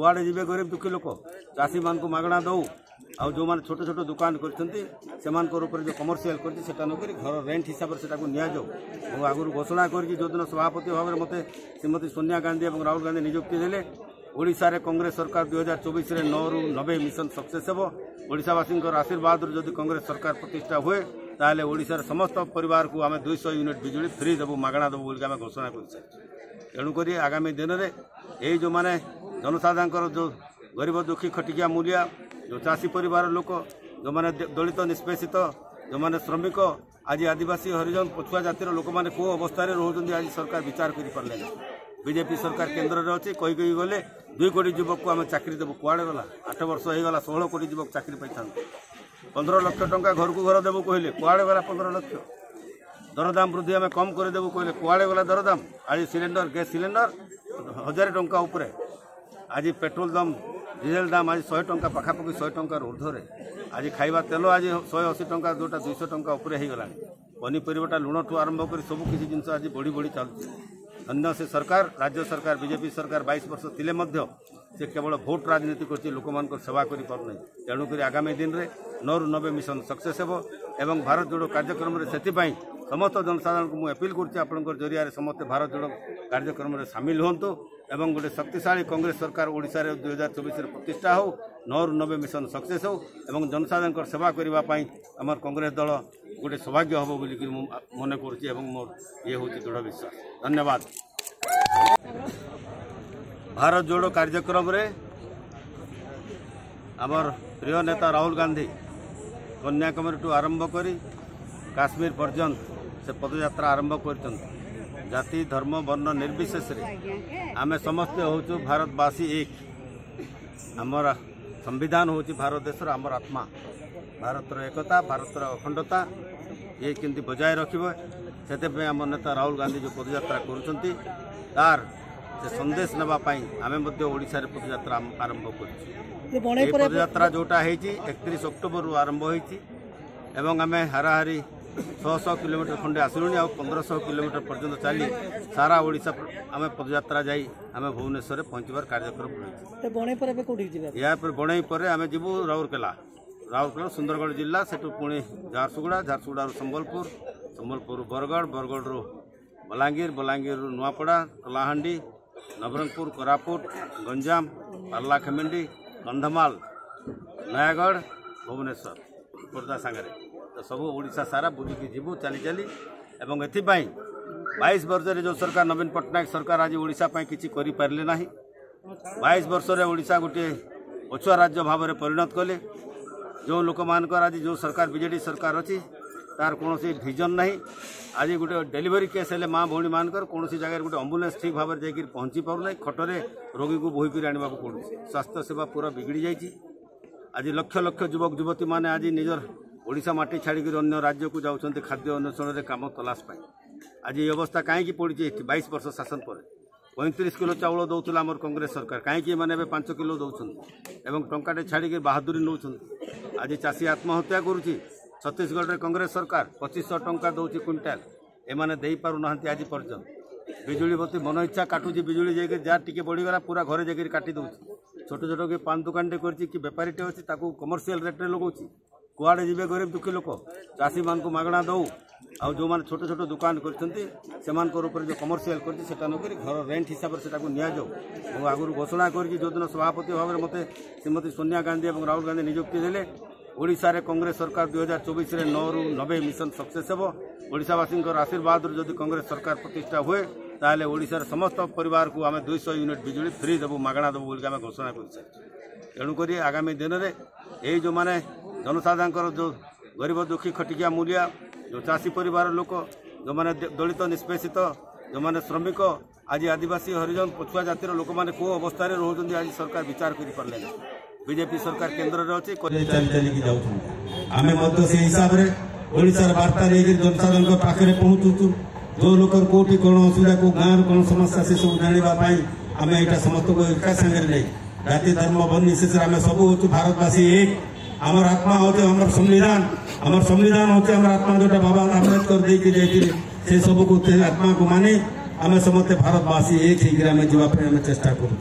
कुआड़े जीवे गरीब दुखी लोक चाषी मान को मागणा दऊ आ जो मैंने छोट छोट दुकान कर जो कमर्शियल कर घर रेंट हिसाब से आगुरी घोषणा कर जो दिन सभापति भाव में मत श्रीमती सोनिया गांधी और राहुल गांधी नियुक्ति देले ओडिशा रे कांग्रेस सरकार 2024 रे 9 ରୁ 90 मिशन सक्सेस हो ओडिशावासी आशीर्वाद जदि कांग्रेस सरकार प्रतिष्ठा हुए ताले ओडिशार समस्त परिवार को आम 200 यूनिट बिजुली फ्री देवु मागणा देवु बोल आम घोषणा कर तेणुक आगामी दिन में यही जो मैंने जनसाधारण जो गरीब दुखी खटिकिया मूलिया जो चाषी परिवार लोक जो मैंने दलित निष्पेषित जो मैंने श्रमिक आज आदिवासी हरिजन पछुआ जातिर लोक मैंने कौ अवस्था रोज आज सरकार विचार कर पारे बीजेपी सरकार केन्द्र में अच्छी कही गले 2 कोटी युवक को आम चाकरी देवु कुआड़े गला 8 वर्ष होगा 16 कोटी युवक चाकरी पाई 15 लाख टंका घर को घर देवु कहले कुआड़े गला 15 लाख दरदाम वृद्धि आम कम करदेवु कहले कुआड़े गला दरदाम आज सिलेंडर गैस सिलेंडर 1000 टंका उपरे आज पेट्रोल दाम डीजेल दाम आज 100 टंका पाखापाखि 100 टंका ऊर्ध्वे आज खाइबा तेल आज 180 टंका जोटा 200 टंका उपरे हो गला पनीपरियाटा लुण ठू आरंभ कर सबकि जिन आज बढ़ी बढ़ी चलुଛି अन्य से सरकार राज्य सरकार बीजेपी सरकार 22 वर्ष थिले मध्य से केवल भोट राजनीति कर लोक मान सेवा कर पारना तेणुक आगामी दिन में 9 ରୁ 90 मिशन सक्सेस हो एवं भारत जोड़ो कार्यक्रम से समस्त जनसाधारण को मुझे अपील कर जरिया समस्त भारत जोड़ो कार्यक्रम में सामिल हूँ एवं गोटे शक्तिशाली कांग्रेस सरकार ओडिशा रे 2024 प्रतिष्ठा हो 9 ରୁ 90 मिशन सक्सेस हो एवं जनसाधारण सेवा करने आमर कांग्रेस दल गोटे सौभाग्य हम बोलिक मन कर मोर ये हूँ दृढ़ विश्वास। धन्यवाद। भारत जोड़ो कार्यक्रम रे आमर प्रिय नेता राहुल गांधी कन्याकुमारी टू आरंभ कर काश्मीर पर्यंत से पदयात्रा आरंभ कर जाति धर्म वर्ण निर्विशेष आम समस्ते हूँ भारतवासी एक आमर संविधान हूँ भारत देशर आमर आत्मा भारतर एकता भारतर अखंडता ये केमती बजाय रखिबो से आम नेता राहुल गांधी जो पदयात्रा कर संदेश नापी आम ओडिशा रे पदयात्रा आरंभ कर पदयात्रा जोटा 31 अक्टोबर आरंभ होती आम हाराहारी 600 किलोमीटर खंडे आसलुँ आ 1500 किलोमीटर पर्यंत चली सारा ओडिशा आम पदयात्रा जाई आम भुवनेश्वर पहुंचबार कार्यक्रम रही या बणई पर आम जीवु राउरकेला सुंदरगढ़ जिला सेठू पुणी झारसुगुड़ा संबलपुर बरगढ़ रू बलांगीर रू नुआपड़ा कलाहांडी नवरंगपुर कोरापुट गंजाम पारलाखेमेंडी कंधमाल नयागढ़ भुवनेश्वर खोर्धा सांगरे तो सब ओडिशा सारा बुलिकी जीवु चली चली एवं एथिपाई 22 वर्ष जो सरकार नवीन पट्टनायक सरकार आज ओडिशा पाई किछि करि पारले नाही 22 वर्ष रे ओडिशा गोटे पछुआ राज्य भाव में परिणत कले जो लोक मान आज जो सरकार बीजेडी सरकार अच्छी तार कौन विजन ना आज गोटे डेलीवरी केस हेले माँ भौणी मान कौन जगह गोटे एम्बुलेंस ठीक भाव में जाकर पहुँची पारना खटरे रोगी को बोहिक आने पड़ू स्वास्थ्य सेवा पूरा बिगड़ी जाइए आज लक्ष लक्ष युवक युवती मैंने आज निजर ओडिशा माटी छाड़िक अन्य राज्य को जाऊँच खाद्य अन्वेषण में कम तलाश पाई आज ये अवस्था कहीं पड़ी 22 वर्ष शासन पर 35 किलो चाउल दौला आम कांग्रेस सरकार कहीं मैंने 5 किलो दौरान एवं टंकाटे छाड़ी बहादुरी नौ आज चाषी आत्महत्या करुच्ची छत्तीसगढ़ में कांग्रेस सरकार 2500 टंका दौर क्विंटाल एमाने दे पारना आज पर्यंत बिजुली बत्ती मन इच्छा काटुची बिजुली जाकर जहाँ टी बढ़ीगला पूरा घरे जाकर काटी दूसरी छोट छोट कि पान दुकानटे कर बेपारीटे अच्छी कमर्शियल रेट्रे लगाऊँ कुआड़े जीवे गरीब दुखी लोक चाषी मान को मागणा दऊ आ जो मैंने छोट छोट दुकान कर जो कमर्शियल कर घर रेंट हिसाब से आगुरी घोषणा कर जो दिन सभापति भाव में मत श्रीमती सोनिया गांधी और राहुल गांधी नियुक्ति देले ओडिशा रे कांग्रेस सरकार 2024 रे 9 ରୁ 90 मिशन सक्सेस हो ओडिशावासी आशीर्वाद जदि कांग्रेस सरकार प्रतिष्ठा हुए ताले ओडिशार समस्त परिवार को आम 200 यूनिट बिजुली फ्री देवु मागणा देवु बोल आम घोषणा कर तेणुक आगामी दिन में यही जो मैंने जनसाधारण जो गरीब दुखी खटिकिया मूलिया जो चाषी परिवार लोक जो मैंने दलित निष्पेषित जो मैंने श्रमिक आज आदिवासी हरिजन पछुआ जातिर लोक मैंने कौ अवस्था रोज आज सरकार विचार कर पारे बीजेपी सरकार केन्द्र में अच्छी से हिसाब से ओडिशार वार्ता लेकर जनसाधारण पाखे पहुँचुचु जो लोक कौटी कौन असुविधा को गाँव कौन समस्या से सब जानापी आम यहाँ समस्त को एका सागर नहीं जाति धर्म बन निशेष आम सब हूँ भारतवासी एक आमर आत्मा हूँ आम संविधान हूँ आम आत्मा जोटा बाबा आम्बेडकर देके जाइए से सब को आत्मा को मानी आम समस्ते भारतवासी एक होकर आम जावाई चेष्टा करुँ।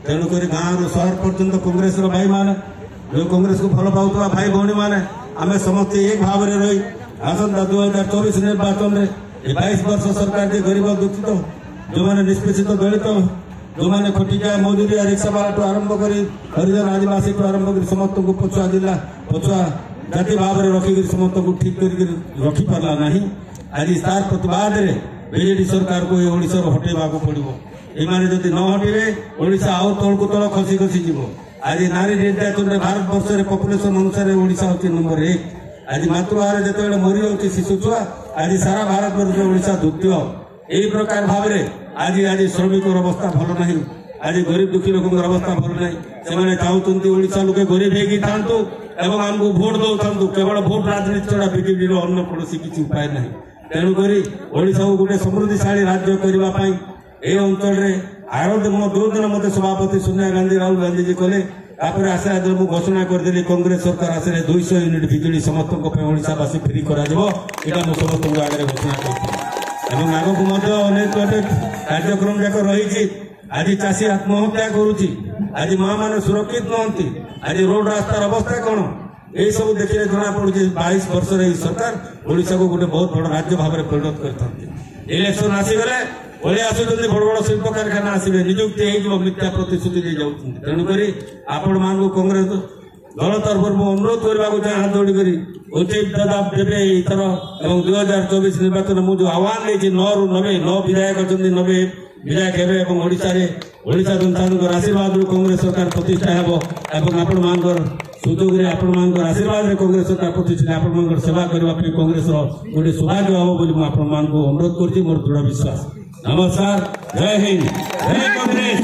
तेणुक गाँव रु सहर पर्यंत कांग्रेस भाई मैंने जो कांग्रेस को भल पाऊा भाई भौणी मैंने आम समस्त एक भाव में रही आसंता 2024 निर्वाचन में 22 वर्ष सरकार जे गरीब दुखित जो मैंने निष्पेषित दलित जो मैंने खटिया मजूरिया रिक्शावाला आरंभ कर हरिजन आदिवासी आरंभ कर समस्त को पछुआ जिला पछुआ जाति भाव में रखिक समस्त को ठीक कर रखी पारा ना आज तार प्रतिवाद बीजेडी सरकार को ओडिशा हटेवा पड़ो एमाने जदि न हटिवे ओडिशा आउ तलकू तल खसी खसी जीव आज नारी निर्यातन में भारत वर्ष में पपुलेसन अनुसार ओडिशा होची नंबर 1 आज मातृहार जिते मरी जाऊँगी शिशु छुआ आज सारा भारत वर्ष में ओडिशा द्वितीय यही प्रकार भाव में आज आज श्रमिक अवस्था भल ना आज गरीब दुखी लोक अवस्था भल ना से चाहते ओडिशा लोके गरीब हो एवं आमको भोट दौता केवल भोट राजनीति छड़ा बीजेपी अन्न कौन किसी उपाय ना तेणुक ओडिशा को गोटे समृद्धिशाली राज्य करने ए अंचल आर जो दिन मत सभापति सोनिया गांधी राहुल गांधी जी कले आशा मुझे घोषणा करदेली कांग्रेस सरकार आसले 200 यूनिट बिजुली समस्त ओडिशावासी फ्री कर समस्त आगे घोषणा कर आग को अनेक कार्यक्रम जाक रही आज चाषी आत्महत्या करुच्ची आज माँ मैंने सुरक्षित नहंती आज रोड रास्तार अवस्था कौन यही सब देखिए जना पड़ू 22 वर्ष सरकार ओडिशा को गोटे बहुत बड़ राज्य भाव में परिणत करते इलेक्शन आसीगले पलि आस बड़ बड़ शिल्प कारखाना आसवे निजुक्ति हो मिथ्या प्रतिश्रुति दे जाऊँ तेणुक आपण मान कांग्रेस दल तरफ अनुरोध करने को चाहे हाथ जोड़ी कर उचित जवाब देवे इथर 2024 निर्वाचन मुझे आह्वान नहीं 9 रु 90 9 विधायक अच्छा 90 विधायक हे ओडिशा जनता आशीर्वाद कांग्रेस सरकार प्रतिष्ठा हो सुजोग आशीर्वाद कांग्रेस सरकार प्रतिष्ठा आप सेवा करने कांग्रेस गोटे सौभाग्य हम आपको अनुरोध कर मोर दृढ़ विश्वास नमस्कार जय हिंद जय कांग्रेस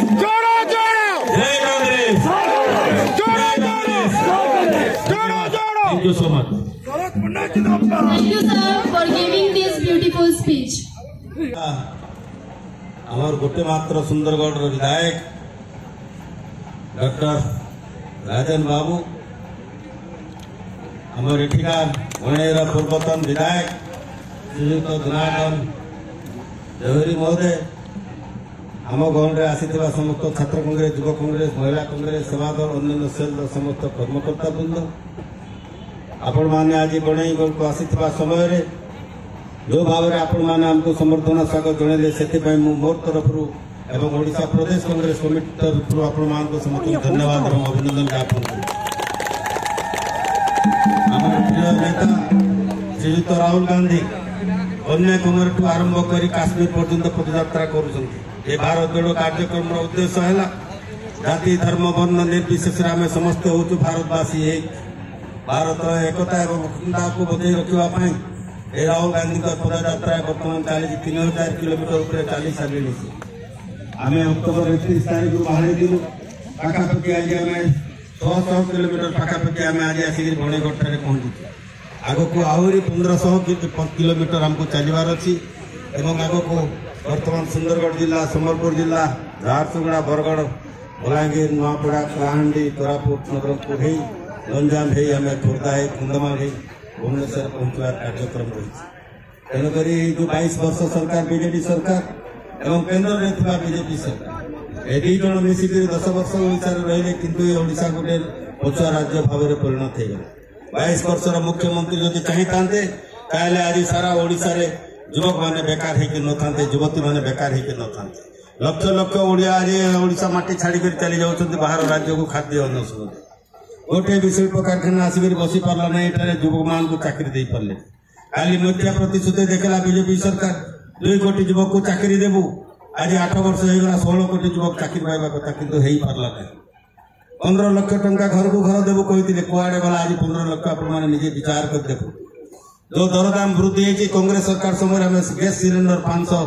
जय Congress thank you so much Thank you sir for giving this beautiful speech. आमर गोटे मात्र सुंदरगढ़ विधायक डॉक्टर राजन बाबू आमर एठिकार गणेर पूर्वतन विधायक श्रीयुक्त जनार्दन जौहरी महोदय आम गाँव आसीथिबा समस्त छात्र कांग्रेस युवा कांग्रेस महिला कांग्रेस सेवा दल अन्य सेल समस्त कर्मकर्ता वृंद आपण मैंने आज बणई को आसीथिबा समय जो भाव में आपण मैंने आमको समर्थन स्वागत जनइले से मोर तरफ एवं ओडिशा प्रदेश कांग्रेस कमिटी तरफ आपण मान समस्त धन्यवाद और अभिनंदन ज्ञापन आम प्रिय नेता श्रीयुक्त राहुल गांधी कन्याकुमारी ठू आरंभ कर काश्मीर पर्यंत पदयात्रा कर भारत जोड़ो कार्यक्रम उद्देश्य है जाति धर्म वर्ण निर्विशेष आम समस्त हूँ भारतवासी एक भारत एकता और अखंडता को बचाई रखापी राहुल गांधी पदयात्रा बर्तमान चली 3000 किलोमीटर चली सारे आम अक्टोबर 31 तारीख बाहर पाखापाखि आज आम 100 किलोमीटर पाखापाखि आम आज आसिक बणईगढ़ पहुंची आग को आहरी 1500 किलोमीटर आमको चलबार अच्छी आग को बर्तमान सुंदरगढ़ जिला संबलपुर जिला झारसुगुड़ा बरगढ़ बलांगीर नुआपड़ा कलाहांडी कोरापुट नवरंगपुर गंजाम आम खोर्धा कंधमाल भुवनेश्वर पहुंचवार कार्यक्रम रही तेणुक जो 22 वर्ष सरकार बीजेडी सरकार एवं केन्द्र में बीजेपी सरकार ए दी जन मिसिक 10 वर्ष ओडिशा रही किंतु ओडिशा गोटे पछुआ राज्य भाव में परिणत हो 22 वर्षर मुख्यमंत्री जदि चाहिए ताहले आज सारा ओडिशा रे युवक मैंने बेकार होकर न था युवती मैंने बेकार होकर न था लक्ष लक्ष ओडिया आज ओडिशा माटी छाड़ी चली जाऊँ बाहर राज्य को खाद्य अन्न सुनते गोटे भी शिल्प कारखाना आसिक बसी पारा ना ये युवक मान को चाकरी दे पारे खाली मिथ्या प्रतिश्रुति देखला बीजेपी सरकार 2 कोटी युवक को चाकरी देबू आज 8 वर्ष होगा 16 कोटी युवक चाकरी पाइबा कथा किंतु हो पारा ना 15 लाख टंका घर को घर देबू कहते कुआड़े गला आज 15 लाख आपने निजे विचार कर देखो जो दरदाम वृद्धि है कांग्रेस सरकार समय आम गैस सिलेंडर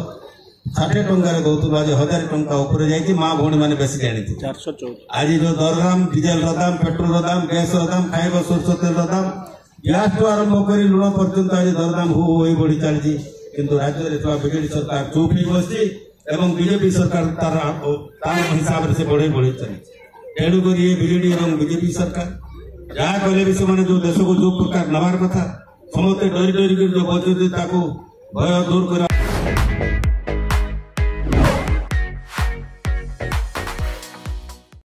560 टंकार दौलू आज 1000 टंका ऊपर जाइए माँ भौणी मैंने बेस जानी आज जो दरदाम डीजेल दाम पेट्रोल दाम गैस दाम खाइबा सोर्स तेल दाम गैस ठू आरंभ कर लुण पर्यंत आज दरदाम हु बढ़ी चली किंतु राज्य में बीजेडी सरकार चुप ही बस बीजेपी सरकार तार हिसाब से बढ़े बढ़ी चली तेणुक ये बीजेडी और बीजेपी सरकार जहाँ कले भी से जो देश को जो प्रकार नवार कथा समस्ते डरी डरी जो बचुते भय दूर कर